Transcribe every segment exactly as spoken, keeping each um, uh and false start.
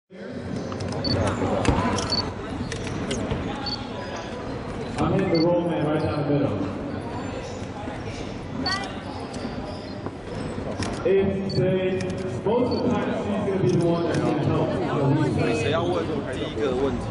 I'm hitting the roll man right down the middle. It's a, most of the time she's going to be the one that's going to help. 谁要问第一个问题？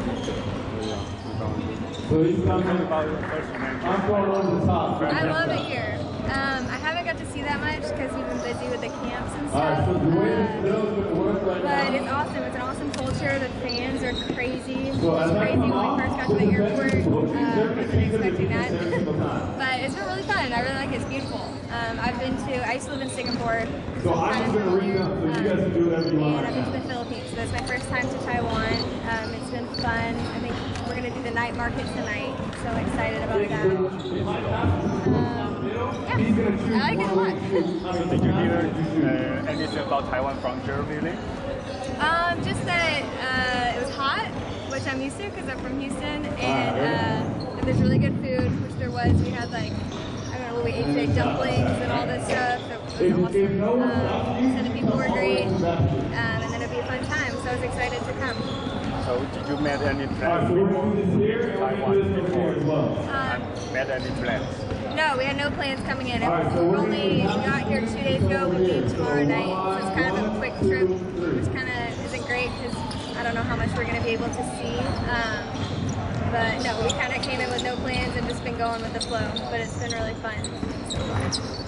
So he's coming about your first name. I'm going over the top. I love it here. Um, I haven't got to see that much because we've been busy with the camps and stuff. Alright, so the way this build's going to work right now. But it's awesome. It's an awesome culture. The fans are crazy. It So was as I crazy come when we off, first got to the this airport. event is supposed to be Um, I different. wasn't She's gonna expecting be that. every single time. But it's been really fun. I really like it. It's beautiful. Um, I've been to, I used to live in Singapore. So I'm just going to read them so you guys can do whatever you want. And I've been to the Philippines. So it's my first time to Taiwan. Um, it's been fun. I think we're going to do the night market tonight. So excited about that. Um, yeah, I like it a lot. Did you hear uh, anything about Taiwan from Jeremy Lee? Um, just that uh, it was hot, which I'm used to because I'm from Houston, and uh, that there's really good food, which there was. We had like, I don't know, we ate like dumplings and all this stuff. It was awesome. Um, so the people were great, um, and then it'd be a fun time. So I was excited to come. So did you make any Alright, plans so we're before going to do this here and Taiwan we're going to do this over here as before? well. Um, Made any plans? no, we had no plans coming in. All right, so we we're only gonna do got here two days ago. We leave tomorrow night, so it's kind of a quick trip, which kind of isn't great because I don't know how much we're going to be able to see. Um, but no, we kind of came in with no plans and just been going with the flow. But it's been really fun so far.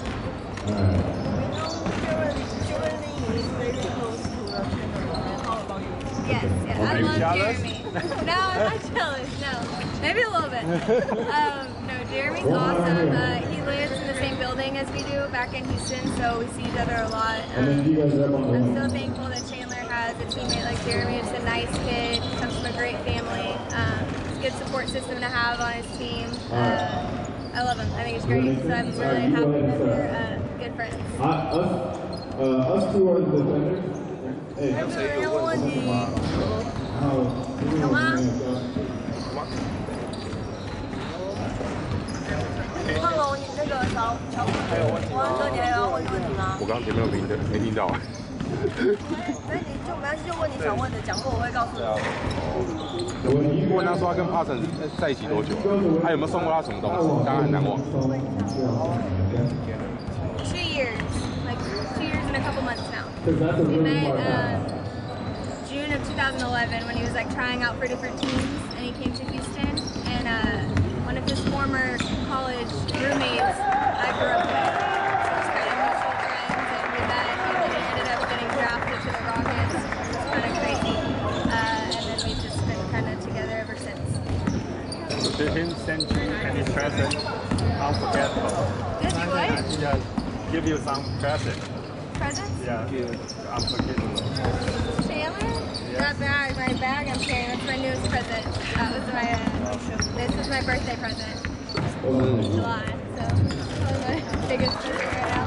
Yes, yeah, I love Jeremy. No, I'm not jealous, no. Maybe a little bit. Um, no, Jeremy's awesome. Uh, he lives in the same building as we do back in Houston, so we see each other a lot. Um, I'm so thankful that Chandler has a teammate like Jeremy. Just a nice kid, comes from a great family. Um, it's a good support system to have on his team. Uh, I love him. I think it's great. So I'm really happy that we're uh, good friends. Uh, us, uh, us two are the defenders. Hey, 没有问题。 有吗？ 胖龙，你那个小小王哥，你还要问问题吗？ 我刚刚前面有没听没听到啊？ 那你就没关系，就问你想问的，讲过我会告诉你。 我问他说他跟帕森在一起多久？他有没有送过他什么东西？刚刚很难忘。 Two years, like two years and a couple months now. Because that's a We really met hard uh, time. June of two thousand eleven when he was like trying out for different teams, and he came to Houston. And uh, one of his former college roommates I grew up with. So it's kind of mutual friends, and we met, and then he ended up getting drafted to the Rockets. It's kind of crazy. Uh, and then we've just been kind of together ever since. Did he send you any present? Unforgettable. Did he what? Yeah, give you some present. Presents? Yeah, unforgettable. Chandler? That bag, my bag I'm carrying, that's my newest present. That was my, uh, this was my birthday present in July, so that was my biggest present right now.